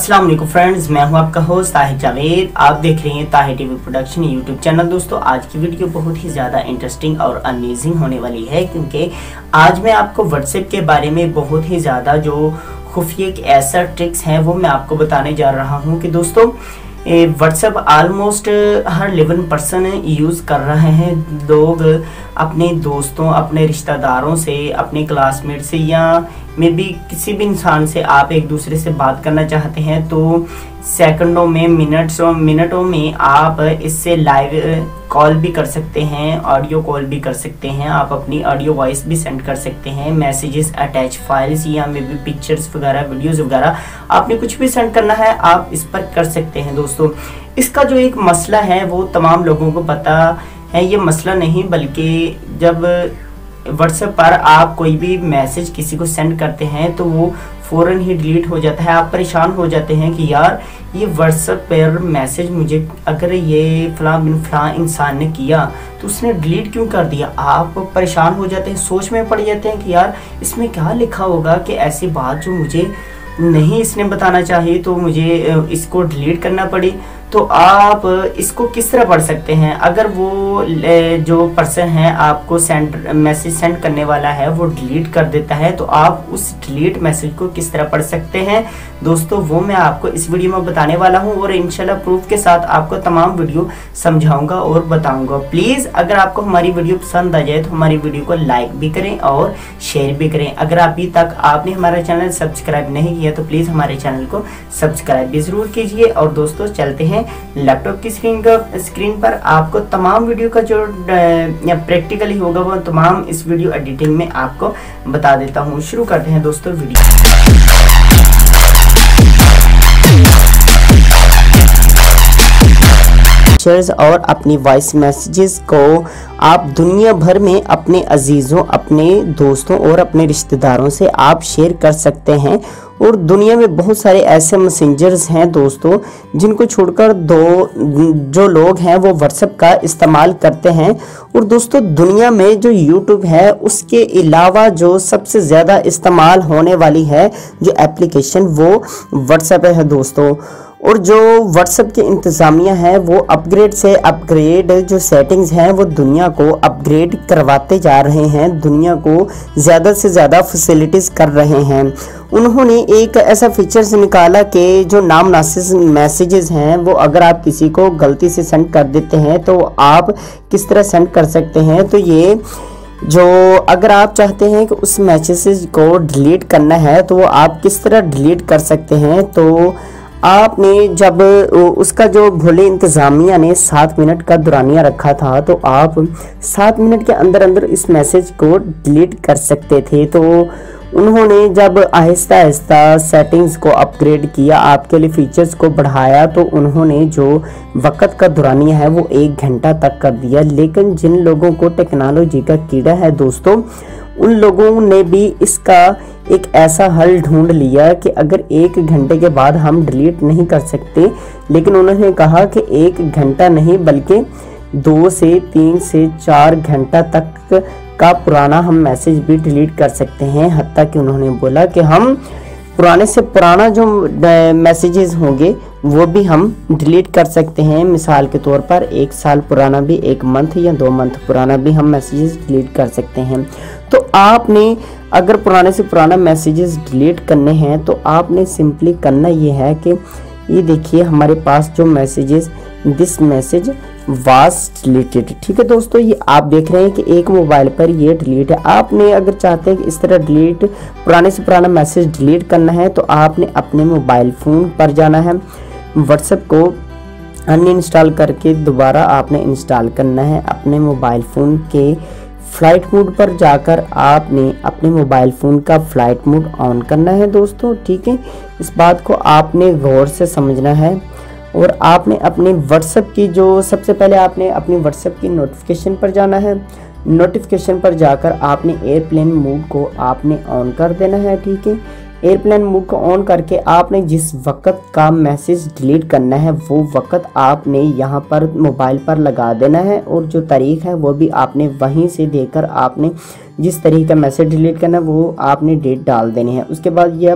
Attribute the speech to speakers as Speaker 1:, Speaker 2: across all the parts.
Speaker 1: अस्सलाम वालेकुम फ्रेंड्स, मैं हूं आपका होस्ट ताहिर जावेद। आप देख रहे हैं Tahir TV production YouTube channel. दोस्तों, आज की वीडियो बहुत ही ज़्यादा इंटरेस्टिंग और अमेजिंग होने वाली है, क्योंकि आज मैं आपको व्हाट्सएप के बारे में बहुत ही ज़्यादा जो खुफिया के ऐसा ट्रिक्स हैं वो मैं आपको बताने जा रहा हूँ कि दोस्तों व्हाट्सएप ऑलमोस्ट हर 11 पर्सन यूज़ कर रहे हैं। लोग अपने दोस्तों, अपने रिश्तेदारों से, अपने क्लासमेट से या मे बी किसी भी इंसान से आप एक दूसरे से बात करना चाहते हैं तो सेकंडों में, मिनटों में आप इससे लाइव कॉल भी कर सकते हैं, ऑडियो कॉल भी कर सकते हैं। आप अपनी ऑडियो वॉइस भी सेंड कर सकते हैं, मैसेजेस, अटैच फाइल्स या मे बी पिक्चर्स वगैरह, वीडियोस वगैरह, आपने कुछ भी सेंड करना है आप इस पर कर सकते हैं। दोस्तों, इसका जो एक मसला है वो तमाम लोगों को पता है। ये मसला नहीं, बल्कि जब व्हाट्सएप पर आप कोई भी मैसेज किसी को सेंड करते हैं तो वो फ़ौरन ही डिलीट हो जाता है। आप परेशान हो जाते हैं कि यार ये व्हाट्सएप पर मैसेज मुझे अगर ये फ़लाँ बिन फ़लाँ इंसान ने किया तो उसने डिलीट क्यों कर दिया। आप परेशान हो जाते हैं, सोच में पड़ जाते हैं कि यार इसमें क्या लिखा होगा कि ऐसी बात जो मुझे नहीं इसने बताना चाहिए तो मुझे इसको डिलीट करना पड़ी। तो आप इसको किस तरह पढ़ सकते हैं? अगर वो जो पर्सन है आपको मैसेज सेंड करने वाला है वो डिलीट कर देता है तो आप उस डिलीट मैसेज को किस तरह पढ़ सकते हैं दोस्तों, वो मैं आपको इस वीडियो में बताने वाला हूं और इंशाल्लाह प्रूफ के साथ आपको तमाम वीडियो समझाऊंगा और बताऊंगा। प्लीज़ अगर आपको हमारी वीडियो पसंद आ जाए तो हमारी वीडियो को लाइक भी करें और शेयर भी करें। अगर अभी तक आपने हमारा चैनल सब्सक्राइब नहीं किया तो प्लीज़ हमारे चैनल को सब्सक्राइब भी ज़रूर कीजिए। और दोस्तों, चलते हैं लैपटॉप की स्क्रीन पर। आपको तमाम वीडियो का जो प्रैक्टिकली होगा वो तमाम इस वीडियो एडिटिंग में आपको बता देता हूँ। शुरू करते हैं दोस्तों वीडियो। और अपनी वॉइस मैसेजेस को आप दुनिया भर में अपने अजीज़ों, अपने दोस्तों और अपने रिश्तेदारों से आप शेयर कर सकते हैं। और दुनिया में बहुत सारे ऐसे मैसेंजर्स हैं दोस्तों जिनको छोड़कर जो लोग हैं वो व्हाट्सएप का इस्तेमाल करते हैं। और दोस्तों, दुनिया में जो यूट्यूब है उसके अलावा जो सबसे ज़्यादा इस्तेमाल होने वाली है जो एप्लीकेशन वो व्हाट्सएप है दोस्तों। और जो व्हाट्सएप की इंतज़ामिया है वो अपग्रेड से अपग्रेड जो सेटिंग्स हैं वो दुनिया को अपग्रेड करवाते जा रहे हैं, दुनिया को ज़्यादा से ज़्यादा फैसिलिटीज़ कर रहे हैं। उन्होंने एक ऐसा फीचर्स निकाला कि जो नामनासिब मैसेजेस हैं वो अगर आप किसी को गलती से सेंड कर देते हैं तो आप किस तरह सेंड कर सकते हैं। तो ये जो अगर आप चाहते हैं कि उस मैसेज को डिलीट करना है तो वो आप किस तरह डिलीट कर सकते हैं। तो आपने जब उसका जो भोले इंतज़ामिया ने 7 मिनट का दुरानिया रखा था तो आप 7 मिनट के अंदर अंदर इस मैसेज को डिलीट कर सकते थे। तो उन्होंने जब आहिस्ता आहिस्ता सेटिंग्स को अपग्रेड किया, आपके लिए फीचर्स को बढ़ाया, तो उन्होंने जो वक़्त का दुरानिया है वो 1 घंटा तक कर दिया। लेकिन जिन लोगों को टेक्नोलॉजी का कीड़ा है दोस्तों, उन लोगों ने भी इसका एक ऐसा हल ढूंढ लिया कि अगर 1 घंटे के बाद हम डिलीट नहीं कर सकते, लेकिन उन्होंने कहा कि 1 घंटा नहीं बल्कि 2 से 3 से 4 घंटा तक का पुराना हम मैसेज भी डिलीट कर सकते हैं। हत्ता कि उन्होंने बोला कि हम पुराने से पुराना जो मैसेजेस होंगे वो भी हम डिलीट कर सकते हैं। मिसाल के तौर पर 1 साल पुराना भी, 1 मंथ या 2 मंथ पुराना भी हम मैसेजेस डिलीट कर सकते हैं। तो आपने अगर पुराने से पुराना मैसेजेस डिलीट करने हैं तो आपने सिंपली करना ये है कि ये देखिए हमारे पास जो messages, this message was deleted, ठीक है दोस्तों, ये आप देख रहे हैं कि एक मोबाइल पर ये डिलीट है। आपने अगर चाहते हैं कि इस तरह डिलीट पुराने से पुराना मैसेज डिलीट करना है तो आपने अपने मोबाइल फ़ोन पर जाना है, व्हाट्सएप को अनइंस्टॉल करके दोबारा आपने इंस्टॉल करना है। अपने मोबाइल फ़ोन के फ्लाइट मोड पर जाकर आपने अपने मोबाइल फ़ोन का फ्लाइट मोड ऑन करना है दोस्तों, ठीक है। इस बात को आपने गौर से समझना है। और आपने अपने व्हाट्सएप की जो सबसे पहले आपने अपनी व्हाट्सएप की नोटिफिकेशन पर जाना है। नोटिफिकेशन पर जाकर आपने एयरप्लेन मोड को आपने ऑन कर देना है, ठीक है। एयरप्लेन मोड को ऑन करके आपने जिस वक्त का मैसेज डिलीट करना है वो वक्त आपने यहाँ पर मोबाइल पर लगा देना है और जो तारीख है वो भी आपने वहीं से देकर आपने जिस तरीके का मैसेज डिलीट करना है वो आपने डेट डाल देनी है। उसके बाद ये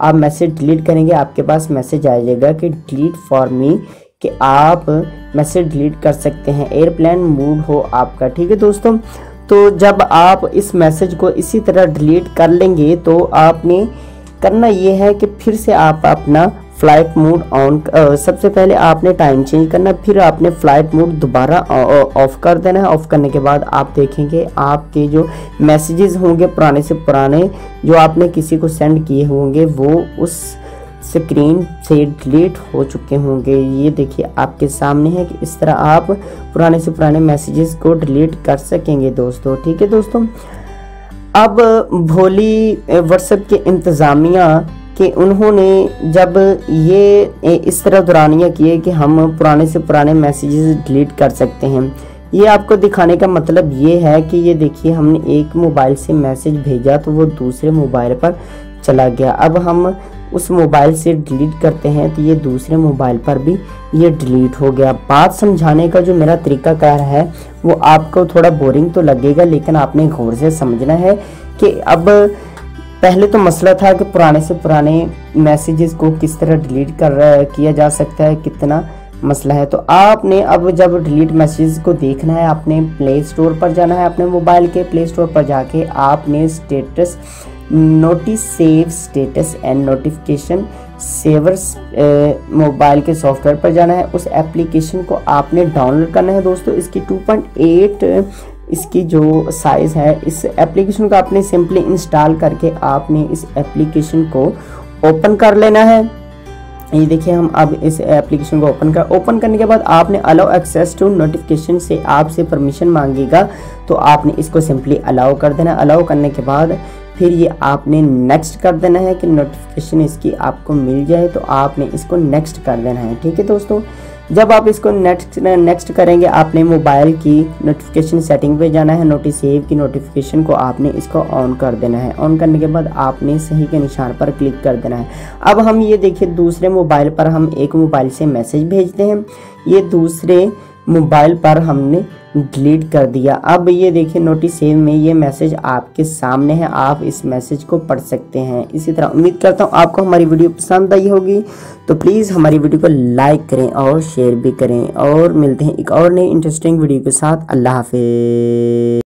Speaker 1: आप मैसेज डिलीट करेंगे आपके पास मैसेज आ जाएगा कि डिलीट फॉर मी, कि आप मैसेज डिलीट कर सकते हैं, एयरप्लेन मोड हो आपका। ठीक है दोस्तों, तो जब आप इस मैसेज को इसी तरह डिलीट कर लेंगे तो आपने करना ये है कि फिर से आप अपना फ्लाइट मोड ऑन, सबसे पहले आपने टाइम चेंज करना, फिर आपने फ्लाइट मोड दोबारा ऑफ कर देना है। ऑफ करने के बाद आप देखेंगे आपके जो मैसेजेस होंगे पुराने से पुराने जो आपने किसी को सेंड किए होंगे वो उस स्क्रीन से डिलीट हो चुके होंगे। ये देखिए आपके सामने है कि इस तरह आप पुराने से पुराने मैसेजेस को डिलीट कर सकेंगे दोस्तों। ठीक है दोस्तों, अब भोली व्हाट्सएप के इंतज़ामिया कि उन्होंने जब ये इस तरह दौरानिया किए कि हम पुराने से पुराने मैसेजेस डिलीट कर सकते हैं, ये आपको दिखाने का मतलब ये है कि ये देखिए हमने एक मोबाइल से मैसेज भेजा तो वो दूसरे मोबाइल पर चला गया। अब हम उस मोबाइल से डिलीट करते हैं तो ये दूसरे मोबाइल पर भी ये डिलीट हो गया। बात समझाने का जो मेरा तरीकाकार है वो आपको थोड़ा बोरिंग तो लगेगा, लेकिन आपने गौर से समझना है कि अब पहले तो मसला था कि पुराने से पुराने मैसेजेस को किस तरह डिलीट किया जा सकता है, कितना मसला है। तो आपने अब जब डिलीट मैसेज को देखना है आपने प्ले स्टोर पर जाना है, अपने मोबाइल के प्ले स्टोर पर जाके आपने status notice save status and notification savers mobile के सॉफ्टवेयर पर जाना है। उस एप्लीकेशन को आपने डाउनलोड करना है दोस्तों। इसकी 2.8 इसकी जो साइज़ है, इस एप्लीकेशन को आपने सिंपली इंस्टॉल करके आपने इस एप्लीकेशन को ओपन कर लेना है। ये देखिए हम अब इस एप्लीकेशन को ओपन करने के बाद आपने अलाउ एक्सेस टू नोटिफिकेशन से आपसे परमिशन मांगेगा, तो आपने इसको सिंपली अलाउ कर देना। अलाउ करने के बाद फिर ये आपने नेक्स्ट कर देना है कि नोटिफिकेशन इसकी आपको मिल जाए, तो आपने इसको नेक्स्ट कर देना है। ठीक है दोस्तों, जब आप इसको नेक्स्ट करेंगे आपने मोबाइल की नोटिफिकेशन सेटिंग पे जाना है, नोटिस सेव की नोटिफिकेशन को आपने इसको ऑन कर देना है। ऑन करने के बाद आपने सही के निशान पर क्लिक कर देना है। अब हम ये देखिए दूसरे मोबाइल पर हम एक मोबाइल से मैसेज भेजते हैं, ये दूसरे मोबाइल पर हमने डिलीट कर दिया। अब ये देखिए नोटिस सेव में ये मैसेज आपके सामने है, आप इस मैसेज को पढ़ सकते हैं। इसी तरह उम्मीद करता हूँ आपको हमारी वीडियो पसंद आई होगी, तो प्लीज़ हमारी वीडियो को लाइक करें और शेयर भी करें, और मिलते हैं एक और नई इंटरेस्टिंग वीडियो के साथ। अल्लाह हाफिज़।